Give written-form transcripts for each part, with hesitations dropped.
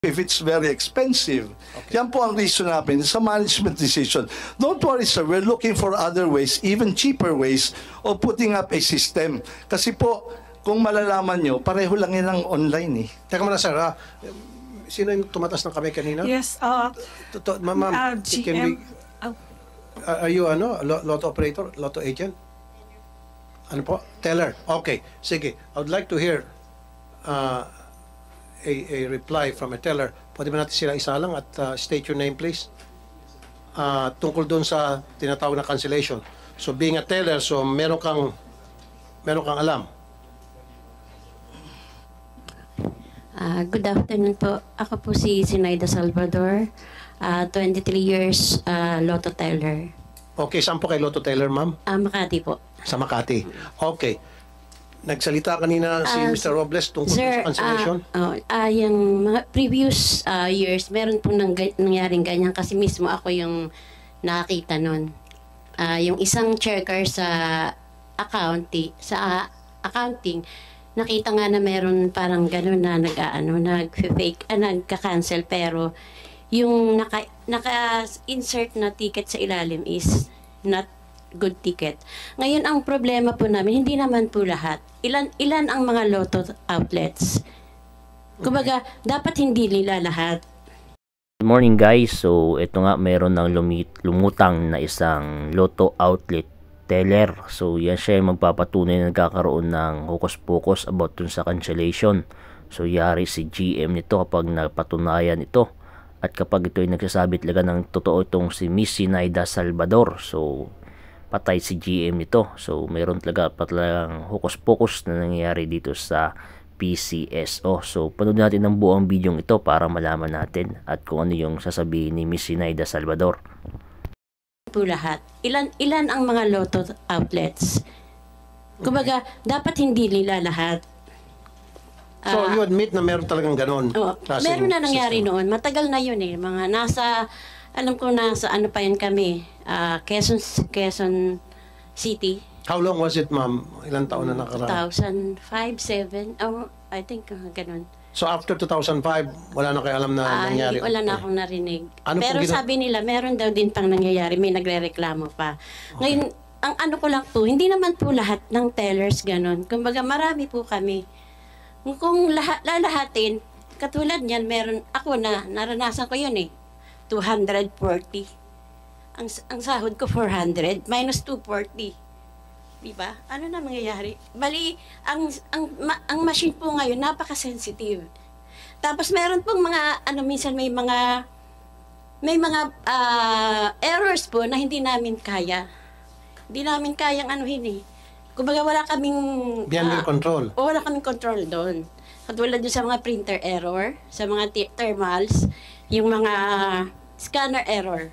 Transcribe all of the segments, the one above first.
if it's very expensive. Yan po ang reason namin sa management decision. Don't worry, sir. We're looking for other ways, even cheaper ways of putting up a system. Kasi po, kung malalaman nyo, pareho lang yan ang online eh. Teka muna, sir. Sino yung tumatas ng kamay kanina? Yes, Ma'am, GM. are you lotto operator, lotto agent? Ano po? Teller. Okay, sige. I would like to hear a reply from a teller. Pwede ba natin sila isa lang at state your name, please? Tungkol doon sa tinatawag na cancellation. So, being a teller, so meron kang alam. Good afternoon po. Ako po si Sinaida Salvador, 23 years lotto teller. Okay, saan po kay lotto teller, ma'am? Makati po. Sa Makati. Okay. Nagsalita kanina si Mr. Robles tungkol Sir, sa cancellation? yung mga previous years, meron pong nangyaring ganyan kasi mismo ako yung nakakita nun. Yung isang checker sa accounting, nakita nga na meron parang gano'n na nag-fake, nagka-cancel, pero yung naka-insert na ticket sa ilalim is not good ticket. Ngayon, ang problema po namin, hindi naman po lahat. Ilan ang mga lotto outlets? Kumbaga, dapat hindi nila lahat. Good morning guys. So, ito nga meron ng lumutang na isang lotto outlet teller. So, yan siya yung magpapatunay na nagkakaroon ng hocus-pocus about dun sa cancellation. So, yari si GM nito kapag napatunayan ito. At kapag ito ay nagsasabi talaga ng totoo itong si Miss Sinaida Salvador. So, patay si GM nito. So, meron talagang hocus-pocus na nangyayari dito sa PCSO. So, panood natin ang buong video ito para malaman natin at kung ano yung sasabihin ni Miss Sinaida Salvador. Po lahat. Ilan ang mga lotto outlets? Kumbaga, dapat hindi nila lahat. So, you admit na meron talagang ganon? Meron na nangyari noon. Matagal na yun eh. Mga alam ko nasa ano pa yun kami, Quezon City. How long was it, ma'am? Ilang taon na nakaraan? 2005, 2007, I think ganun. So after 2005, wala na kayo alam na nangyari? Wala na akong narinig. Ano pero sabi nila, meron daw din pang nangyayari, may nagre-reklamo pa. Okay. Ngayon, ang ano ko lang po, hindi naman po lahat ng tellers ganun. Kumbaga, marami po kami. Kung lalahatin, katulad niyan, meron, ako naranasan ko yun eh. 240. Ang sahod ko 400 minus 240. Diba? Ano na mangyayari? Bali, ang machine po ngayon napaka-sensitive. Tapos meron pong mga minsan may mga errors po na hindi namin kaya. Hindi namin kayang anuhin eh. Kumbaga wala kaming beyond your control. Wala kaming control doon. Katulad doon sa mga printer error, sa mga thermals, yung mga scanner error.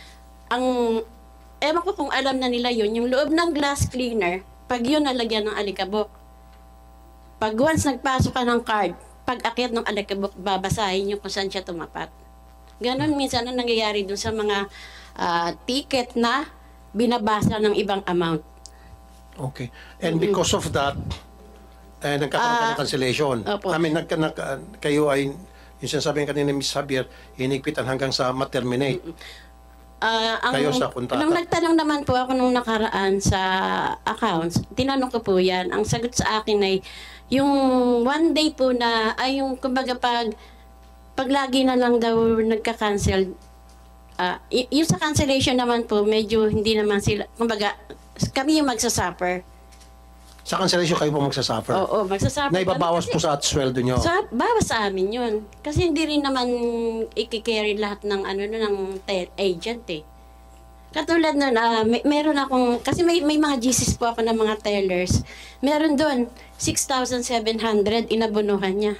Ewan ko kung alam na nila yun, yung loob ng glass cleaner, pag yun nalagyan ng alikabok, pag once nagpasok ka ng card, pag akyat ng alikabok, babasahin yung kung saan siya tumapat. Ganon minsan ang nangyayari dun sa mga ticket na binabasa ng ibang amount. Okay. And because of that, nagkakaroon ka ng cancellation. Opo. I mean, kayo ay, yung sinasabi kanina ni Ms. Javier, hinigpitan hanggang sa ma-terminate. Kayo sa kontrata. Nung nagtanong naman po ako nung nakaraan sa accounts, tinanong ko po yan. Ang sagot sa akin ay, yung one day po na, ay yung kumbaga pag lagi na lang daw nagka-cancel, yung sa cancellation naman po, medyo hindi naman sila, kumbaga, kami yung magsasuffer. Sa cancellation kayo po magsasuffer? Oo, magsasuffer. Na ibabawas po sa sweldo nyo? Bawas sa amin yun. Kasi hindi rin naman i-carry lahat ng agent eh. Katulad nun, meron akong, kasi may mga GCs po ako ng mga tellers. Meron doon, 6,700 inabonohan niya.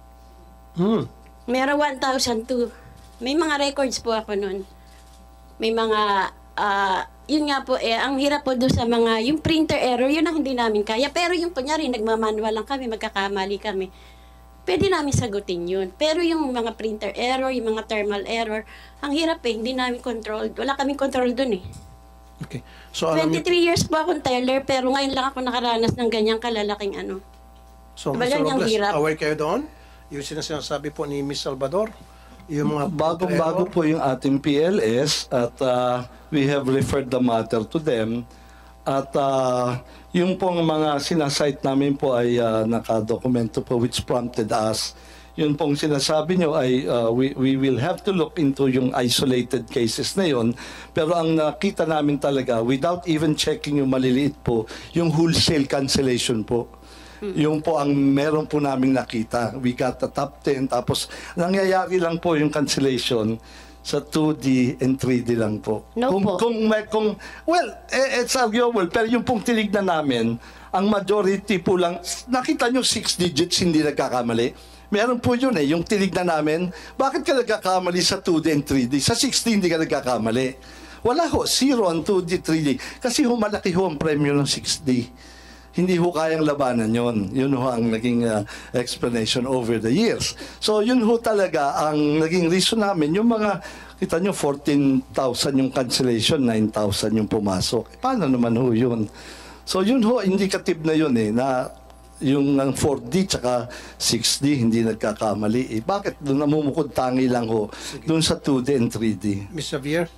Meron 1,002. May mga records po ako nun. May mga, yun nga po ang hirap po doon sa mga, yung printer error, yun ang hindi namin kaya. Pero yung kunyari, nagmamanual lang kami, magkakamali kami. Pwede namin sagutin yun. Pero yung mga printer error, yung mga thermal error, ang hirap hindi namin control. Wala kaming control doon eh. Okay. So, 23 years po akong teller, pero ngayon lang ako nakaranas ng ganyang kalalaking ano. So, Mr. Robles, aware kayo doon? yung sinasabi po ni Ms. Salvador, yung mga Bagong-bago po yung ating PLS at we have referred the matter to them. At yung pong mga sinasite namin po ay nakadokumento po which prompted us. Yun pong sinasabi nyo ay we will have to look into yung isolated cases na yun. Pero ang nakita namin talaga, without even checking yung maliliit po, yung wholesale cancellation po. Yung po ang meron po naming nakita. We got the top 10. Tapos nangyayari lang po yung cancellation sa 2D and 3D lang po. No po. Well, it's arguable. Pero yung pong tinignan namin, ang majority po lang, nakita nyo 6 digits hindi nagkakamali. Meron po yun yung tinignan namin. Bakit ka nagkakamali sa 2D and 3D? Sa 16 hindi ka nagkakamali. Wala ho, 0 on 2D, 3D. Kasi malaki ho ang premyo ng 6D. Hindi ho kayang labanan yon. Yun ho ang naging explanation over the years. So yun ho talaga ang naging reason namin. Yung mga, kita nyo, 14,000 yung cancellation, 9,000 yung pumasok. Paano naman ho yun? So yun ho, indicative na yun na yung 4D tsaka 6D hindi nagkakamali. Bakit doon namumukod tangi lang ho? Doon sa 2D and 3D. Ms. Xavier?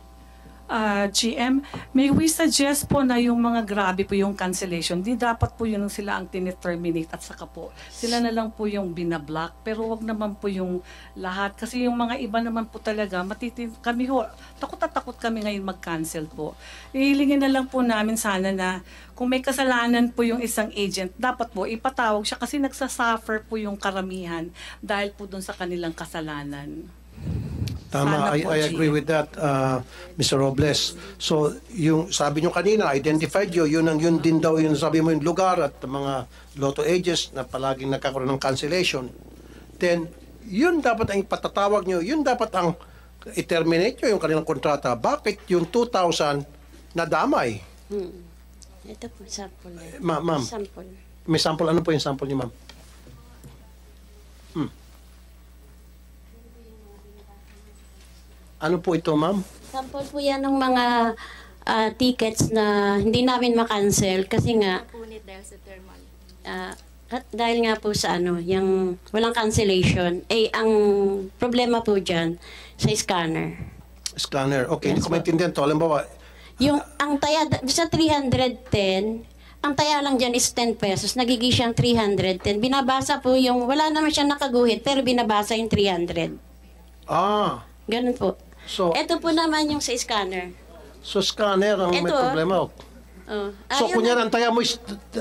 GM, may we suggest po na yung mga grabe po yung cancellation, di dapat po yun sila ang tineterminate at saka po sila na lang po yung binablock, pero wag naman po yung lahat kasi yung mga iba naman po talaga kami ho, takot kami ngayon mag-cancel po. Ihilingin na lang po namin sana na kung may kasalanan po yung isang agent, dapat po ipatawag siya kasi nagsasuffer po yung karamihan dahil po dun sa kanilang kasalanan. Tama, Sana po, I agree with that, Mr. Robles. So, yung sabi nyo kanina, identified yun din daw yung sabi mo yung lugar at mga lotto agents na palaging nagkakaroon ng cancellation. Then, yun dapat ang ipatatawag nyo, yun dapat ang i-terminate nyo yung kanilang kontrata. Bakit yung 2,000 nadamay? Ito po, sample. Ma'am, Sample. may sample. Ano po yung sample niyo, ma'am? Ano po ito, ma'am? Sample po yan ng mga tickets na hindi namin makancel kasi nga Napunit dahil sa thermal. dahil nga po sa yung walang cancellation, ang problema po dyan sa scanner. Scanner. Okay, hindi Yes, ko maintindihan to. Halimbawa, Yung ang taya sa 310, ang taya lang dyan is 10 pesos, nagiging siyang 310. Binabasa po yung, wala naman siya nakaguhit, pero binabasa yung 300. Ganun po. so, Ito po naman yung sa scanner. so scanner ang may Ito, problema. Oh. So, kunyari, ang taya mo is,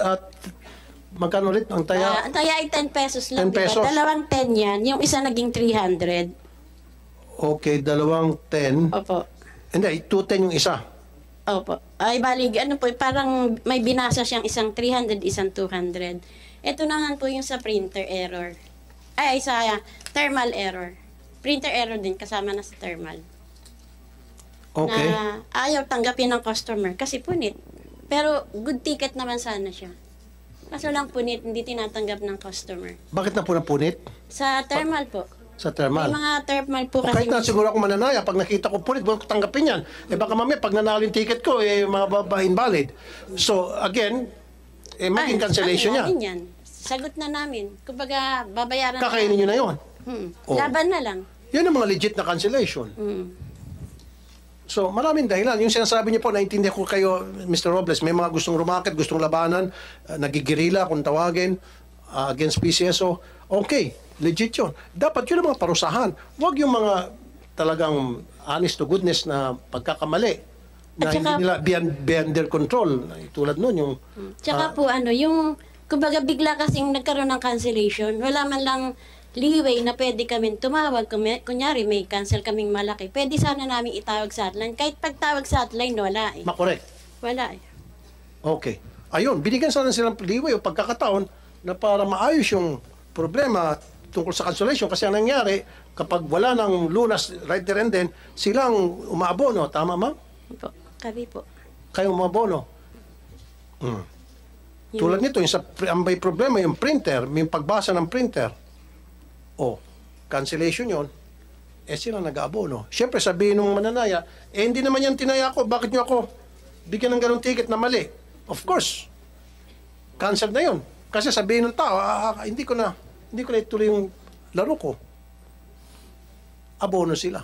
magkano ulit ang taya? Ang taya ay 10 pesos lang. 10 pesos. Diba? Dalawang 10 yan. Yung isa naging 300. Okay, dalawang 10. Opo. Hindi, 210 yung isa. Opo. Ay, balig, po, parang may binasa siyang isang 300, isang 200. Ito naman po yung sa printer error. Ay, sa thermal error. Printer error din, kasama na sa thermal. Okay. Na ayaw tanggapin ng customer kasi punit. Pero good ticket naman sana siya. Kaso lang punit, hindi tinatanggap ng customer. Bakit na po napunit? Sa thermal po. Sa May thermal. mga thermal po O, kasi. kahit na siguro ako mananaya, pag nakita ko punit, huwag ko tanggapin yan. Baka mamaya, pag nanalo yung ticket ko, mga invalid. So, again, maging cancellation yan. Yan. Sagot na namin. Kumbaga, babayaran Kakainin nyo na yun. Oh. Laban na lang. Yan ang mga legit na cancellation. So, maraming dahilan. Yung sinasabi niyo po, naintindihan ko kayo, Mr. Robles, may mga gustong rumakit, gustong labanan, nagigirila kung tawagin, against PCSO. Okay, legit yun. Dapat yun ang mga parusahan. Huwag yung mga talagang honest to goodness na pagkakamali na At saka, hindi nila beyond their control. Tulad nun, yung... Tsaka po yung, kumbaga bigla kasing nagkaroon ng cancellation, wala man lang leeway na pwede kami tumawag. Kunyari, may cancel kaming malaki. Pwede sana namin itawag sa hotline. Kahit pagtawag sa hotline, wala eh. makorek. Wala eh. Okay. Ayun, binigyan sana silang leeway o pagkakataon na para maayos yung problema tungkol sa cancellation. Kasi ang nangyari, kapag wala ng lunas right there and then, silang umaabono. Tama, ma'am? Po. Kami po. Kayo umabono. Tulad nito, yung ang may problema, yung printer, yung pagbasa ng printer. Cancellation yon, sila nag-aabono. Siyempre, sabihin ng mananaya, hindi naman yan tinaya ko, bakit nyo ako bigyan ng ganong ticket na mali? Of course, cancel na yon. Kasi sabihin ng tao, hindi ko na ituloy yung laro ko. Abono sila.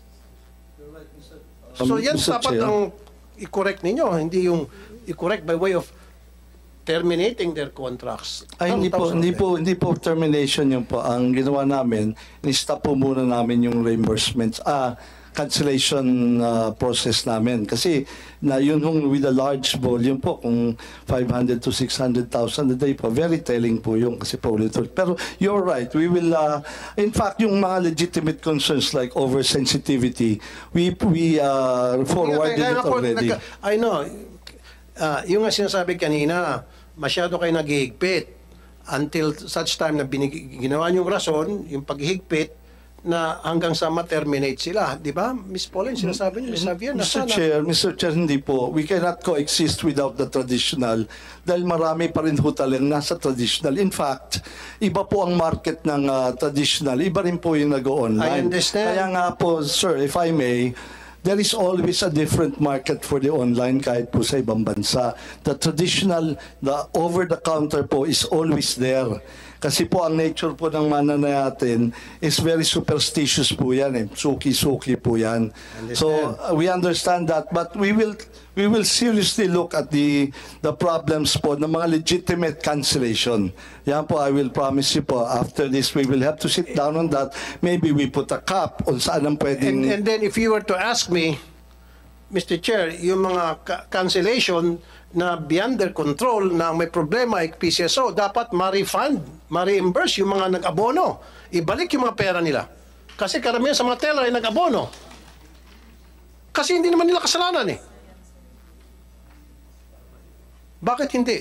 So yan Mr. dapat Chair. ang i-correct ninyo, hindi yung i-correct by way of terminating their contracts. Ay, hindi po termination yun po. Ang ginawa namin, ni-stop po muna namin yung reimbursements, cancellation process namin. Kasi na yun with a large volume po, kung 500 to 600,000 a day po, very telling po yun kasi po ulit. Pero you're right, we will, in fact, yung mga legitimate concerns like oversensitivity, we forwarded it already. I know. Yung nga sinasabi kanina, masyado kayo naghihigpit until such time na ginawa niyong rason, yung paghihigpit, na hanggang sa ma-terminate sila. Di ba? Miss Pauline, sinasabi niyo, Miss Javier, Mr. Chair, hindi po. We cannot coexist without the traditional dahil marami pa rin ho talagang nasa traditional. In fact, iba po ang market ng traditional. Iba rin po yung nag-online. I understand. Kaya nga po, sir, if I may, there is always a different market for the online kahit po sa ibang bansa. The traditional, the over-the-counter po is always there. Kasi po ang nature po ng mananayatin is very superstitious po yan eh. Suki-suki po yan. So we understand that, but we will seriously look at the problems po ng mga legitimate cancellation. Yan po, I will promise you po, after this we will have to sit down on that. Maybe we put a cap on saan ang pwedeng... And then if you were to ask me, Mr. Chair, yung mga cancellation na beyond their control na may problema ay PCSO, dapat ma-refund, ma-reimburse yung mga nag-abono. Ibalik yung mga pera nila. Kasi karamihan sa mga teller ay nag-abono. Kasi hindi naman nila kasalanan eh. Bakit hindi?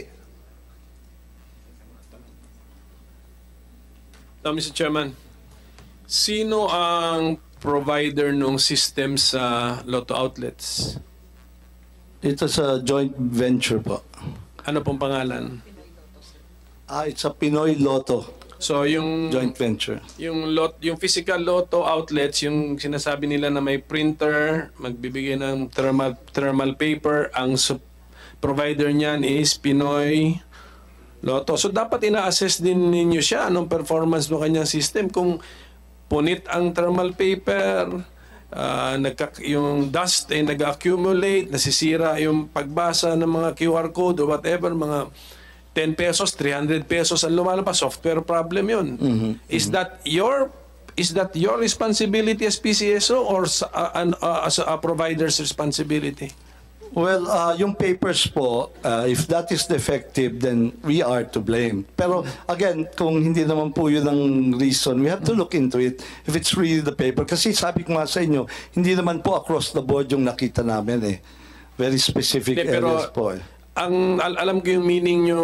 Mr. Chairman, sino ang provider ng system sa Lotto outlets? Ito sa joint venture po. Ano pong pangalan? It's a Pinoy Lotto So yung joint venture. yung physical Lotto outlets, yung sinasabi nila na may printer, magbibigay ng thermal paper, ang provider niyan is Pinoy Lotto. So dapat ina-assess din ninyo siya anong performance ng kanyang system, kung punit ang thermal paper, yung dust ay nag-accumulate, nasisira yung pagbasa ng mga QR code or whatever, mga 10 pesos, 300 pesos ang lumalabas, software problem yun. Is that your responsibility as PCSO or as a provider's responsibility? Well, yung papers po, if that is defective, then we are to blame. Pero again, kung hindi naman po yun ang reason, we have to look into it if it's really the paper. Kasi sabi ko nga sa inyo, hindi naman po across the board yung nakita namin eh. Very specific areas po eh. Alam ko yung meaning nyo,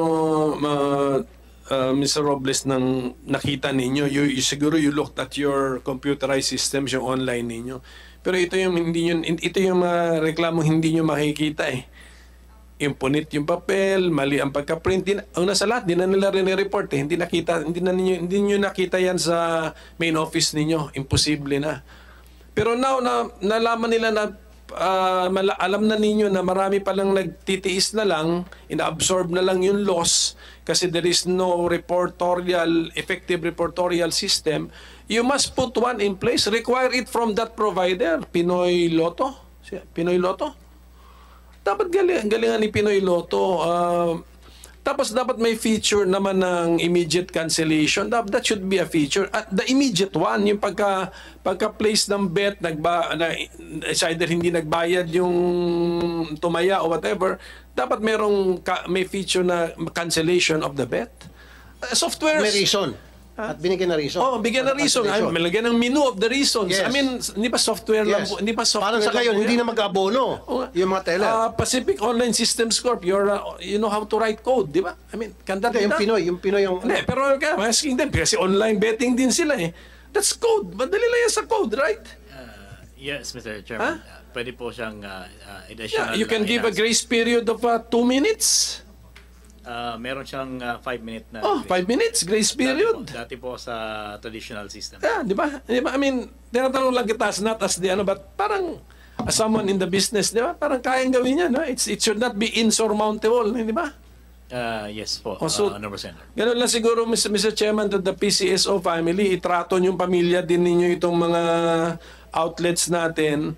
Mr. Robles, nang nakita ninyo. Siguro you looked at your computerized systems, yung online ninyo. Pero ito yung reklamo hindi nyo makikita eh. Yung punit yung papel, mali ang pagka-print. Ang nasa lahat, di na nila rin-report eh. Hindi nyo nakita yan sa main office ninyo. Imposible na. Pero now, nalaman nila na alam na ninyo na marami palang nagtitiis na lang, ina-absorb na lang yung loss kasi there is no effective reportorial system. You must put one in place. Require it from that provider. Pinoy Lotto? Pinoy Lotto? Dapat galingan ni Pinoy Lotto. Tapos dapat may feature naman ng immediate cancellation. That should be a feature. At the immediate one, yung pagka-place ng bet, it's either hindi nagbayad yung tumaya or whatever, dapat may feature na cancellation of the bet. Software. May reason. At binigyan na reason. Bigyan na reason. Malagyan ng menu of the reasons. Yes. I mean, hindi pa software lang po. Hindi pa software. Parang sa kayo, hindi na mag-abono yung mga teller. Pacific Online Systems Corp, you know how to write code, di ba? I mean, can that be done? Yung Pinoy yung... Hindi, pero I'm asking them, kasi online betting din sila eh. That's code. Madali lang yan sa code, right? Yes, Mr. Chairman. Pwede po siyang additional... You can give a grace period of 2 minutes. Meron siyang 5-minute na 5 minutes grace period. Dati po sa traditional system. Di ba? I mean, tinatanong lang kita as not as the but parang as someone in the business, di ba? Parang kayang gawin yan, no? It should not be insurmountable, di ba? Yes po, So, Honorable Senator. Ganun lang siguro, Mr. Chairman, to the PCSO family, itrato yung pamilya din ninyo itong mga outlets natin.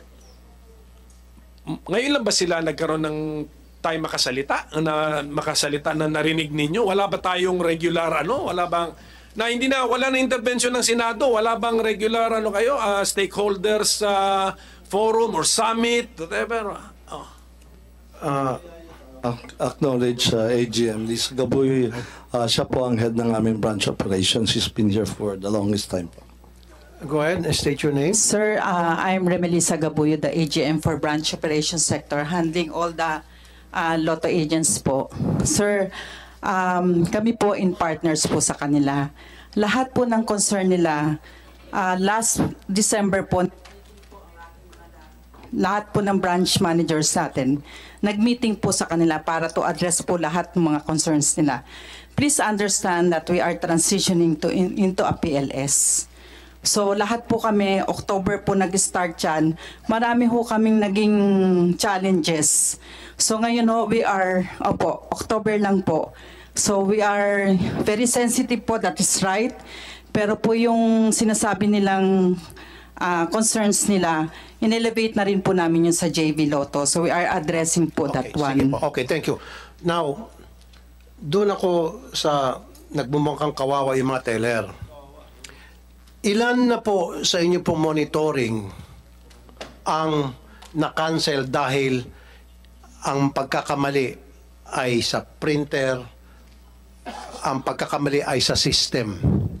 Ngayon lang ba sila nagkaroon ng time makasalita na narinig ninyo? Wala ba tayong regular wala bang wala na intervention ng Senado, wala bang regular stakeholders forum or summit, whatever? Acknowledge AGM. Lisa Gaboy, siya po ang head ng aming branch operations. She's been here for the longest time po. Go ahead and state your name. Sir, I'm Remelisa Gabuyo, the AGM for Branch Operations Sector, handling all the lotto agents po. Sir, kami po in partners po sa kanila. Lahat po ng concern nila, last December po, lahat po ng branch managers natin, nag-meeting po sa kanila para to address po lahat ng mga concerns nila. Please understand that we are transitioning into a PLS. So lahat po kami, October po nag-start yan. Marami ho kaming naging challenges. So ngayon ho, we are, October lang po. So we are very sensitive po, that is right. Pero po yung sinasabi nilang concerns nila, in-elevate na rin po namin yun sa JV Lotto. So we are addressing po that one. Okay, thank you. Now, doon ako sa nagbumangkang kawawa yung mga teller. Ilan na po sa inyo po monitoring ang na-cancel dahil ang pagkakamali ay sa printer, ang pagkakamali ay sa system?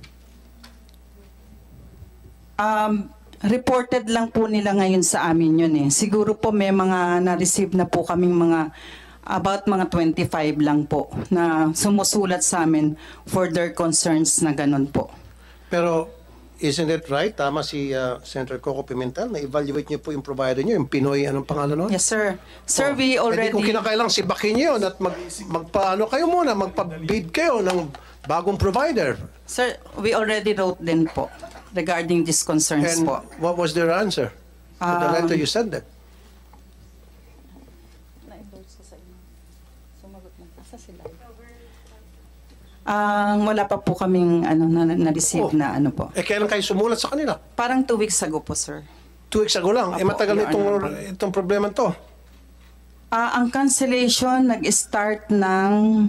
Reported lang po nila ngayon sa amin yun eh. Siguro po may mga na-receive na po kaming about mga 25 lang po na sumusulat sa amin for their concerns na ganun po. Pero isn't it right? Tama si Senator Coco Pimentel na evaluate niyo po yung provider niyo, yung Pinoy, anong pangalan nun? Yes, sir. Sir, we already... Kung kinakailang sibakin niyo at magpaano kayo muna, magpa-bid kayo ng bagong provider. Sir, we already wrote din po regarding these concerns And po. what was their answer to the letter you sent them? Wala pa po kaming na-receive na po. Kailan kayo sumulat sa kanila? Parang 2 weeks ago po, sir. 2 weeks ago lang. Apo, Matagal na Your itong problema to. Ang cancellation nag-start ng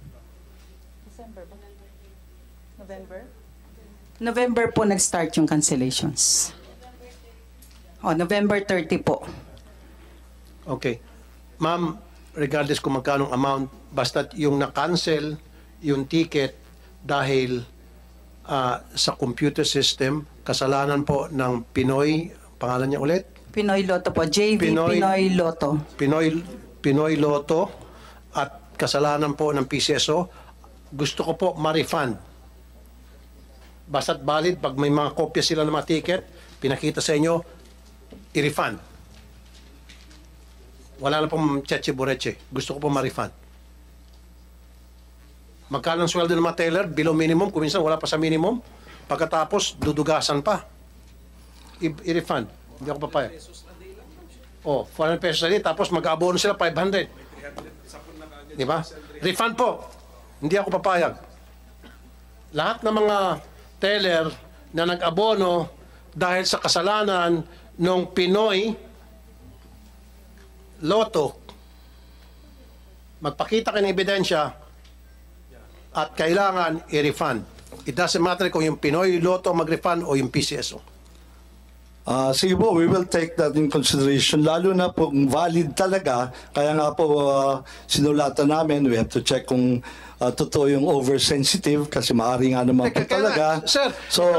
November po nag-start yung cancellations. November 30 po. Okay. Ma'am, regardless kung magkano amount, basta yung na-cancel yung ticket dahil sa computer system, kasalanan po ng Pinoy, pangalan niya ulit? Pinoy Lotto po. JV Pinoy Lotto. Pinoy Lotto at kasalanan po ng PCSO. Gusto ko po ma-refund. Basta't valid, pag may mga kopya sila ng mga ticket, pinakita sa inyo, i-refund. Wala na pong cheche-bureche. Gusto ko po ma-refund. Magkano ang sweldo ng mga teller? Below minimum, kung minsan wala pa sa minimum. Pagkatapos, dudugasan pa. I-refund. Hindi ako papayag. 400 pesos a day, tapos mag-abono sila 500. Di ba? Refund po. Hindi ako papayag. Lahat ng mga teller na nag-abono dahil sa kasalanan ng Pinoy Lotto, magpakita kayo ng ebidensya at kailangan i-refund. It doesn't matter kung yung Pinoy Lotto mag-refund o yung PCSO. Sige po, we will take that in consideration. Lalo na po kung valid talaga. Kaya nga po sinulatan namin, we have to check kung totoo yung oversensitive kasi maaari nga naman po talaga. Sir,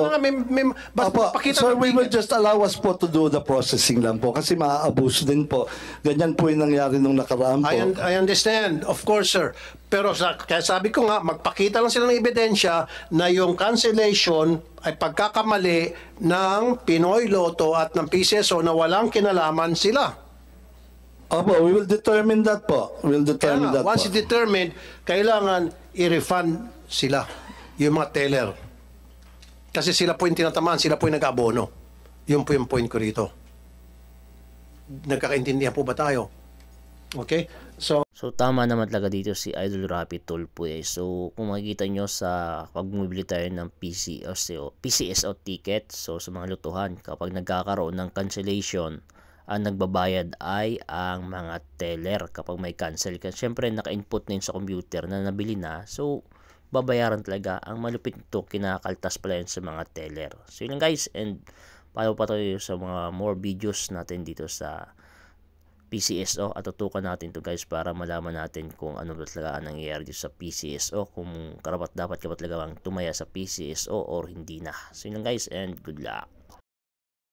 sir, we will just allow us po to do the processing lang po kasi maaabuse din po. Ganyan po yung nangyari nung nakaraan po. I understand, of course, sir. Pero kaya sabi ko nga, magpakita lang sila ng ebidensya na yung cancellation ay pagkakamali ng Pinoy Lotto at ng PCSO na walang kinalaman sila. Opo, we will determine that po. We will determine that Once po. determined, kailangan i-refund sila, yung mga teller. Kasi sila po yung tinatamaan, sila po yung nag-abono. Yun po yung point ko rito. Nagkakaintindihan po ba tayo? Okay? So tama naman talaga dito si Idol Rapi Tulfo eh. So kung makikita nyo sa pag bumibili tayo ng PCSO ticket, so sa mga lutuhan, kapag nagkakaroon ng cancellation, ang nagbabayad ay ang mga teller kapag may cancel ka. Siyempre naka-input na yun sa computer na nabili na, so babayaran talaga. Ang malupit nito, kinakaltas pala yun sa mga teller. So yun lang guys, and follow pa tayo sa mga more videos natin dito sa PCSO at tutukan natin to guys para malaman natin kung ano ba talaga ang nangyayari dito sa PCSO, kung dapat ka ba talaga tumaya sa PCSO or hindi na. So yun lang guys, and good luck.